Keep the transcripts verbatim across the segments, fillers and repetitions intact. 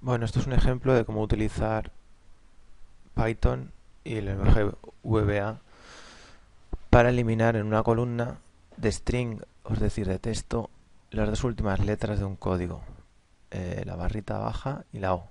Bueno, esto es un ejemplo de cómo utilizar Python y el lenguaje V B A para eliminar en una columna de string, es decir, de texto, las dos últimas letras de un código, eh, la barrita baja y la O.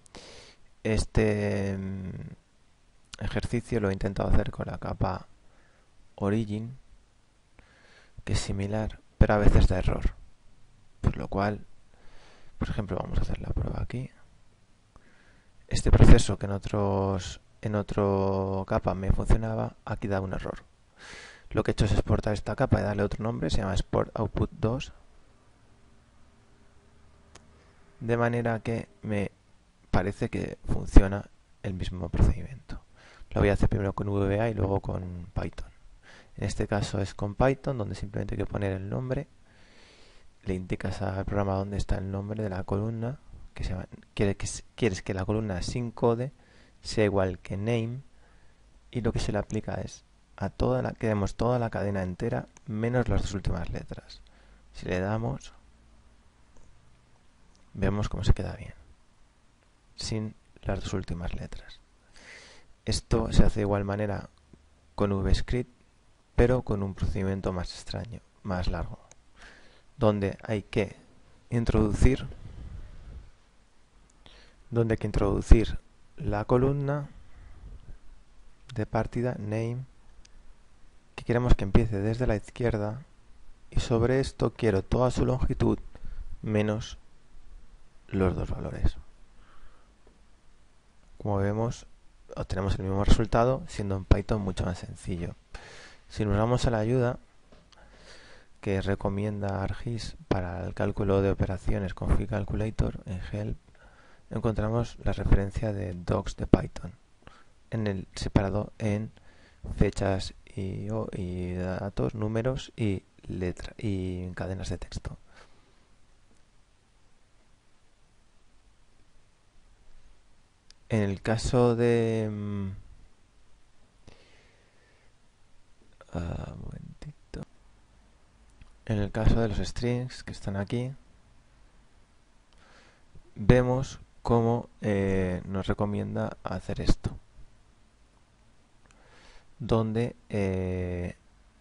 Este mm, ejercicio lo he intentado hacer con la capa Origin, que es similar, pero a veces da error. Por lo cual, por ejemplo, vamos a hacer la prueba aquí. Este proceso que en otros en otro capa me funcionaba, aquí da un error. Lo que he hecho es exportar esta capa y darle otro nombre, se llama export output dos, de manera que me parece que funciona el mismo procedimiento. Lo voy a hacer primero con V B A y luego con Python. En este caso es con Python, donde simplemente hay que poner el nombre, le indicas al programa dónde está el nombre de la columna, que se llama, quiere que, quieres que la columna sin code sea igual que name, y lo que se le aplica es a toda la, queremos toda la cadena entera menos las dos últimas letras. Si le damos, vemos cómo se queda bien, sin las dos últimas letras. Esto se hace de igual manera con VScript, pero con un procedimiento más extraño, más largo, donde hay que introducir donde hay que introducir la columna de partida name, que queremos que empiece desde la izquierda, y sobre esto quiero toda su longitud menos los dos valores. Como vemos, obtenemos el mismo resultado, siendo en Python mucho más sencillo. Si nos vamos a la ayuda que recomienda ArcGIS para el cálculo de operaciones con FreeCalculator en Help, encontramos la referencia de docs de Python en el separado en fechas y, y datos, números y letra y cadenas de texto. En el caso de um, uh, un momentito. En el caso de los strings que están aquí, vemos cómo eh, nos recomienda hacer esto, donde eh,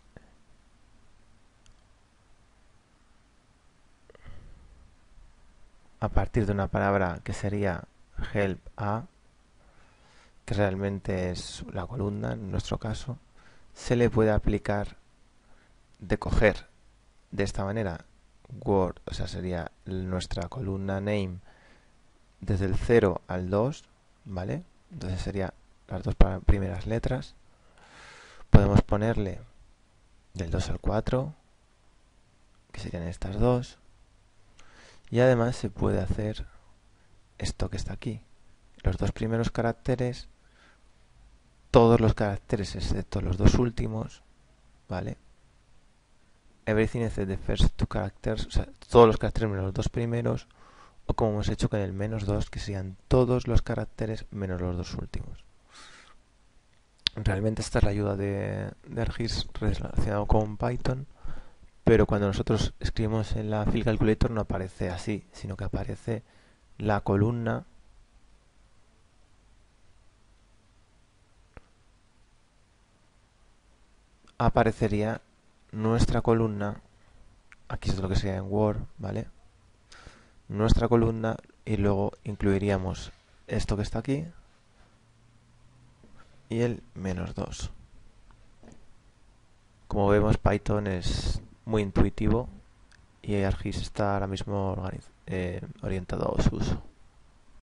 a partir de una palabra que sería help a, que realmente es la columna en nuestro caso, se le puede aplicar de coger de esta manera word, o sea, sería nuestra columna name desde el cero al dos, ¿vale? Entonces sería las dos primeras letras. Podemos ponerle del dos al cuatro, que serían estas dos, y además se puede hacer esto que está aquí, los dos primeros caracteres, todos los caracteres excepto los dos últimos, ¿vale? Everything except the first two characters, o sea, todos los caracteres menos los dos primeros, o como hemos hecho con el menos dos, que serían todos los caracteres menos los dos últimos. Realmente esta es la ayuda de, de ArcGIS relacionado con Python, pero cuando nosotros escribimos en la FreeCalculator no aparece así, sino que aparece la columna aparecería nuestra columna, aquí es lo que sería en Word, ¿vale? Nuestra columna, y luego incluiríamos esto que está aquí y el menos dos. Como vemos, Python es muy intuitivo y ArcGIS está ahora mismo eh, orientado a su uso.